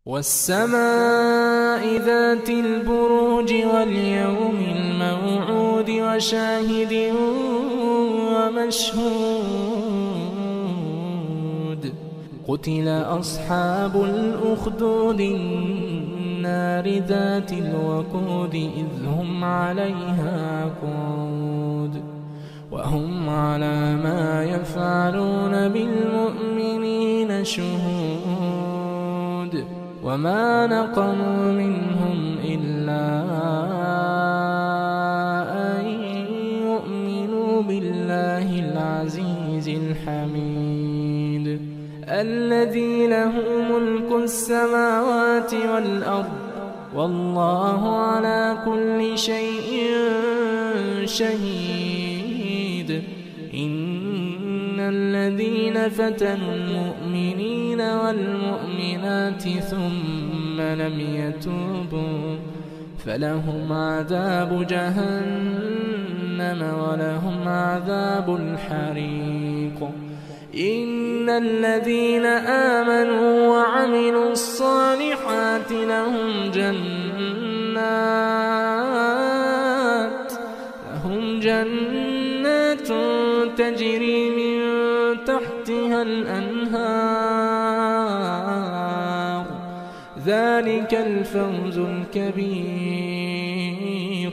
والسماء ذات البروج واليوم الموعود وشاهد ومشهود قتل أصحاب الأخدود النار ذات الوقود إذ هم عليها قعود وهم على ما يفعلون بالمؤمنين شهود وما نقموا منهم إلا أن يؤمنوا بالله العزيز الحميد الذي له ملك السماوات والأرض والله على كل شيء شهيد إن الذين فتنوا المؤمنين والمؤمنات ثم لم يتوبوا فلهم عذاب جهنم ولهم عذاب الحريق إن الذين آمنوا وعملوا الصالحات لهم جنات تجري من تحتها الأنهار ذلك الفوز الكبير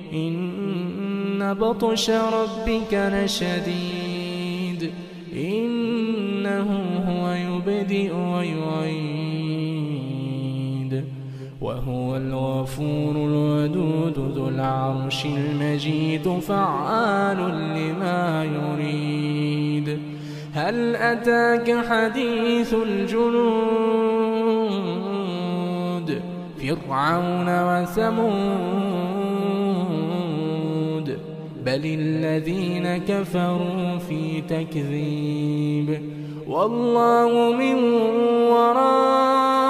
إن بطش ربك لشديد إنه هو يبدئ ويعيد وهو الغفور الودود ذو العرش المجيد فعال لما يريد هل أتاك حديث الجنود فرعون وثمود بل الذين كفروا في تكذيب والله من وراء